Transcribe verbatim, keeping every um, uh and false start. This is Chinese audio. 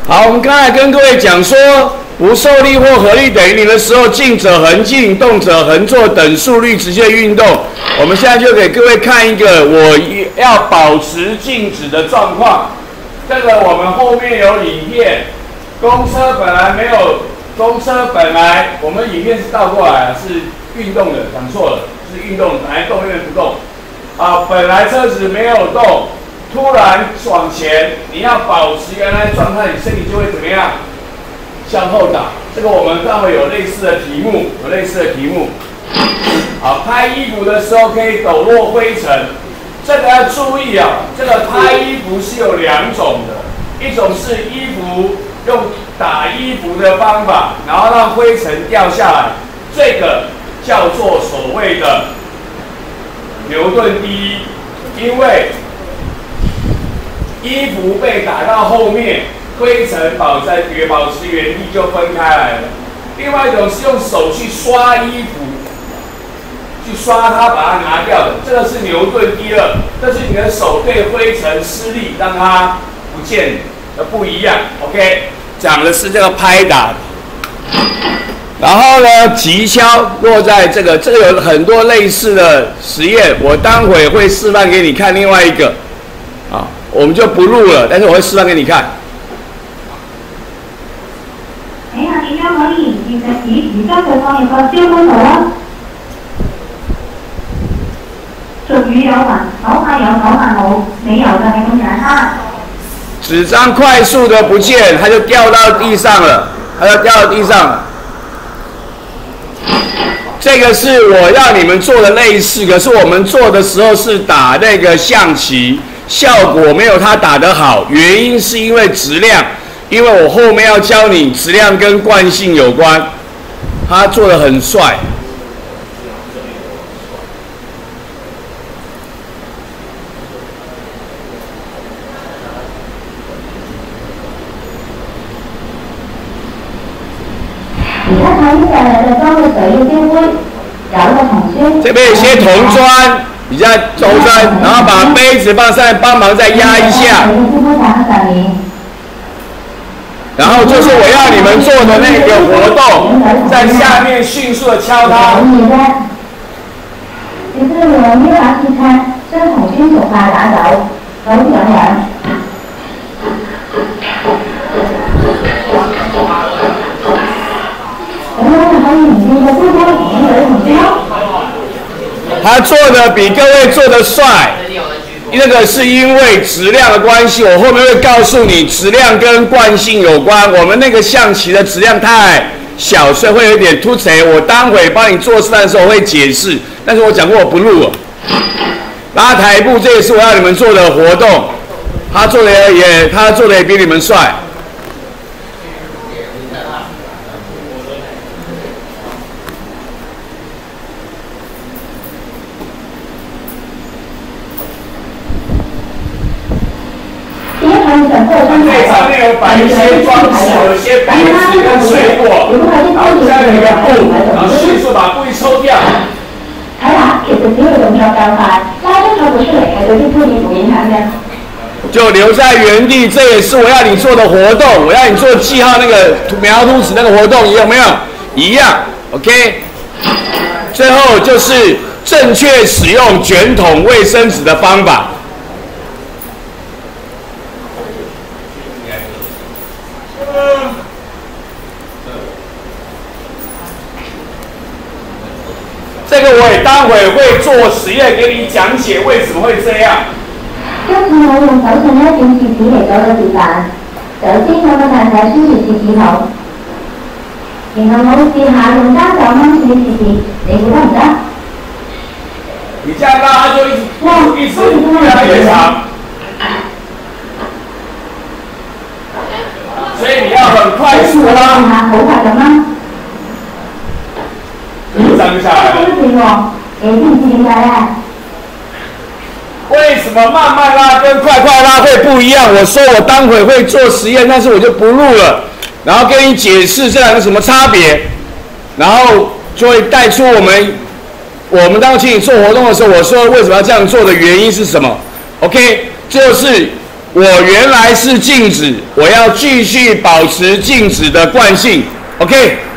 好，我们刚才跟各位讲说，不受力或合力等于零的时候，静者恒静，动者恒坐，等速率直线运动。我们现在就给各位看一个我要保持静止的状况。这个我们后面有影片，公车本来没有，公车本来我们影片是倒过来，是运动的，讲错了，是运动，本来动因为不动。啊，本来车子没有动。突然往前，你要保持原来状态，你身体就会怎么样？向后倒。这个我们待会有类似的题目，有类似的题目。好，拍衣服的时候可以抖落灰尘，这个要注意啊。这个拍衣服是有两种的，一种是衣服用打衣服的方法，然后让灰尘掉下来，这个叫做所谓的牛顿第一，因为衣服被打到后面，灰尘保在原保持原地就分开来了。另外一种是用手去刷衣服，去刷它把它拿掉的，这个是牛顿第二，这是你的手对灰尘施力让它不见的不一样。OK， 讲的是这个拍打。然后呢，急敲落在这个，这个有很多类似的实验，我待会会示范给你看另外一个，啊。我们就不录了，但是我会示范给你看。 睇下點樣可以沿住隻指而將佢放入個燒杯度咯。俗語有云：手快有手慢冇，理由就係咁簡單。 紙張快速的不見，它就掉到地上了，它就掉到地上了。这个是我要你们做的类似，可是我们做的时候是打那个象棋。效果没有他打得好，原因是因为质量，因为我后面要教你质量跟惯性有关，他做得很帅。 而家睇呢隻就裝嘅水要燒杯，有個銅磚。 這邊有些銅磚。你在周身，然後把杯子放上，幫忙再壓一下。然後就是我要你們做的那個活動，在下面迅速的敲它。 你這個用呢把鐵尺將銅磚逐塊打走，好似咁樣。咁樣就可以唔見個杯杯唔見佢銅磚咯。 他做的比各位做的帅，那個是因為質量的關係，我後面會告訴你，質量跟慣性有關。我們那個象棋的質量太小，所以會有點凸槌。我待會幫你做示範的時候我會解釋，但是我講過我不錄了。拉台步，這也是我要你們做的活動，他做的也，他做的也比你們帥。对，上面有摆一些装饰，有一些杯子跟水果，然後下面有個布，然後迅速把布一抽掉。 睇下，其實只要動作夠快，拉張台布出嚟係對啲杯面冇影響嘅。 就留在原地，這也是我要你做的活動，我要你做記號那個描圖紙那個活動，有沒有？一樣 ，OK。最後就是正確使用捲筒衛生紙的方法。这个我也待会会做實驗給你講解為什麼會這樣。 今次我用手上一卷廁紙嚟做個示範。首先我個大仔穿住廁紙筒，然後我試下用單手掹住啲廁紙，你估得唔得？ 你這樣拉，它就一直一直越來越長。所以你要很快速拉。 好快咁啦。 就粘下來了。 你知唔知點解啊？ 為什麼慢慢拉跟快快拉會不一樣？我說我待會會做實驗，但是我就不錄了，然後跟你解釋這兩個什麼差別，然後就會帶出我們我們當請你做活動的時候，我說為什麼要這樣做的原因是什麼 ？OK，這就是我原来是静止，我要继续保持静止的惯性。OK。